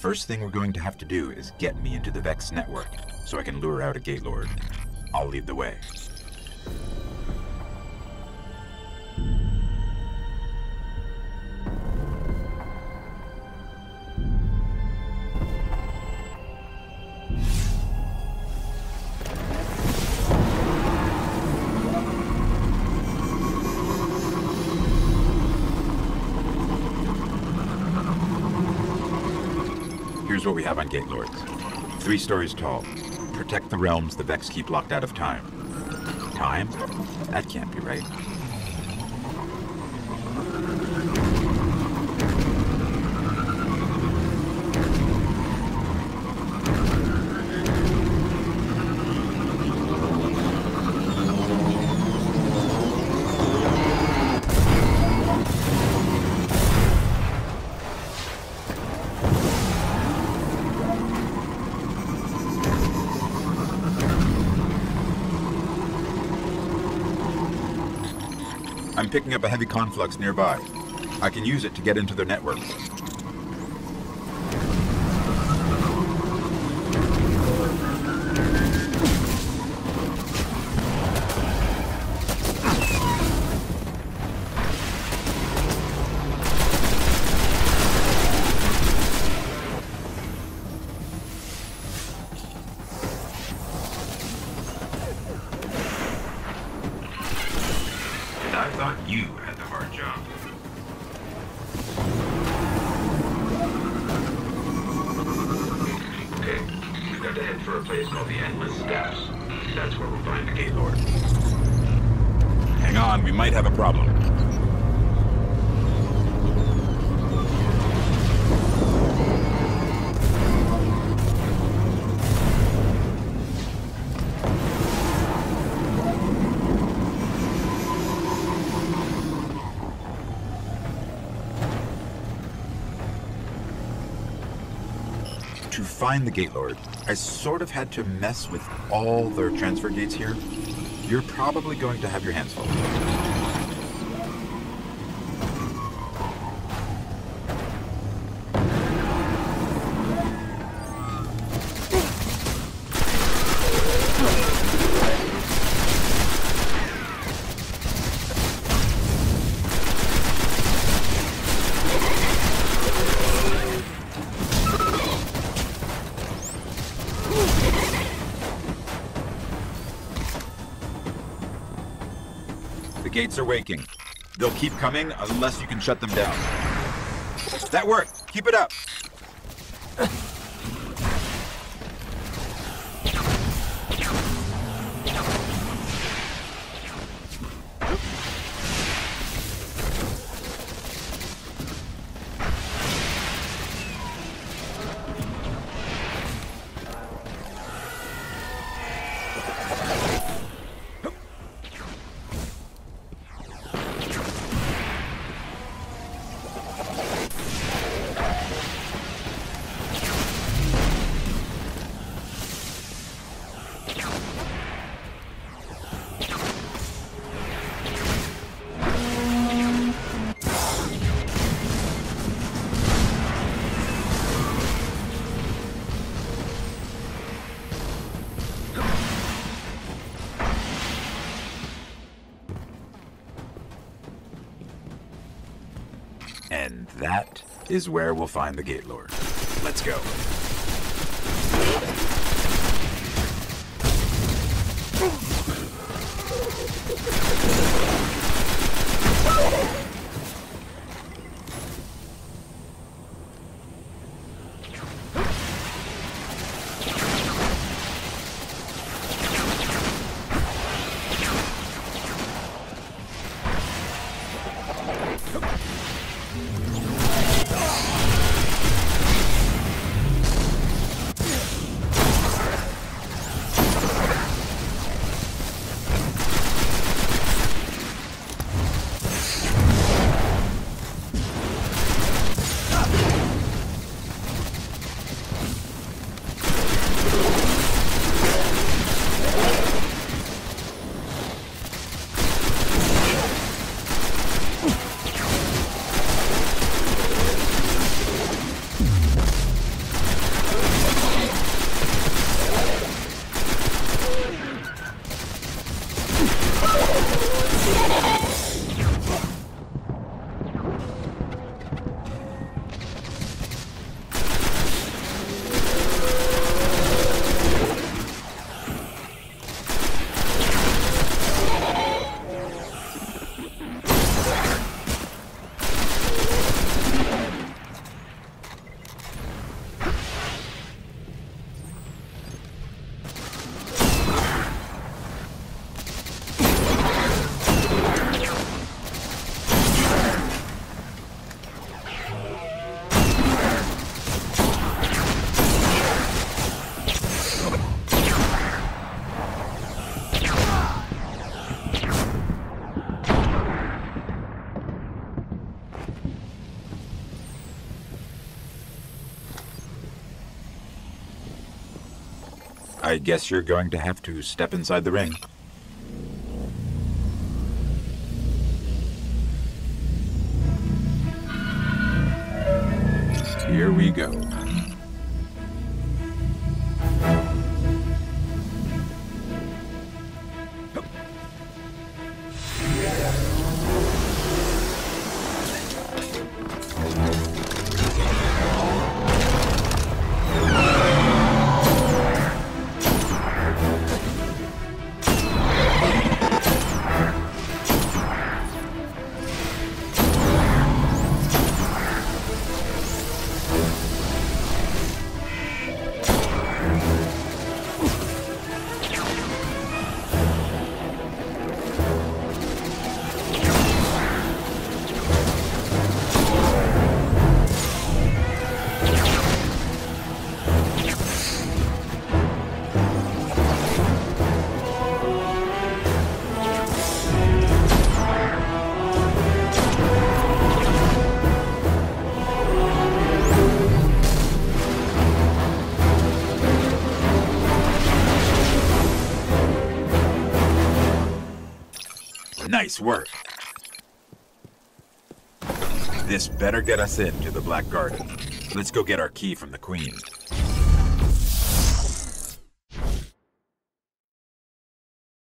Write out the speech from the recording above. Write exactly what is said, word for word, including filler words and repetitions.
first thing we're going to have to do is get me into the Vex network, so I can lure out a Gate Lord. I'll lead the way. Here's what we have on Gate Lords. Three stories tall. Protect the realms the Vex keep locked out of time. Time? That can't be right. I'm picking up a heavy conflux nearby. I can use it to get into their network. I thought you had the hard job. Okay, we've got to head for a place called the Endless Steps. That's where we'll find the Gate Lord. Hang on, we might have a problem. To find the Gate Lord, I sort of had to mess with all their transfer gates here. You're probably going to have your hands full. The gates are waking. They'll keep coming unless you can shut them down. That worked! Keep it up! And that is where we'll find the Gate Lord. Let's go. I guess you're going to have to step inside the ring. Here we go. Nice work. This better get us into the Black Garden. Let's go get our key from the Queen.